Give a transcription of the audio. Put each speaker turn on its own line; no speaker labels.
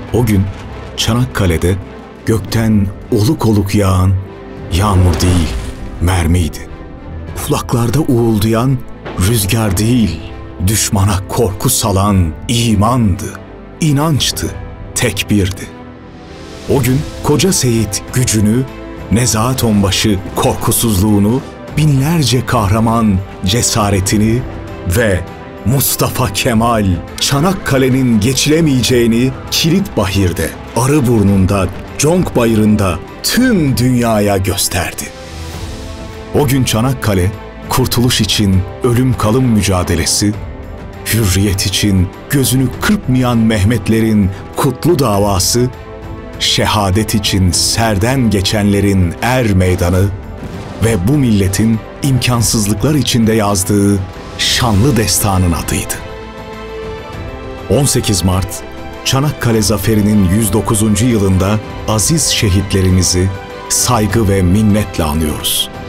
O gün Çanakkale'de gökten oluk oluk yağan yağmur değil, mermiydi. Kulaklarda uğuldayan rüzgar değil, düşmana korku salan imandı, inançtı, tekbirdi. O gün Koca Seyit gücünü, Nezahat Onbaşı korkusuzluğunu, binlerce kahraman cesaretini ve Mustafa Kemal Çanakkale'nin geçilemeyeceğini Kilitbahir'de, Arıburnu'nda, Conk Bayırı'nda tüm dünyaya gösterdi. O gün Çanakkale, kurtuluş için ölüm kalım mücadelesi, hürriyet için gözünü kırpmayan Mehmetlerin kutlu davası, şehadet için serden geçenlerin er meydanı ve bu milletin imkansızlıklar içinde yazdığı şanlı destanın adıydı. 18 Mart, Çanakkale Zaferi'nin 109. yılında aziz şehitlerimizi saygı ve minnetle anıyoruz.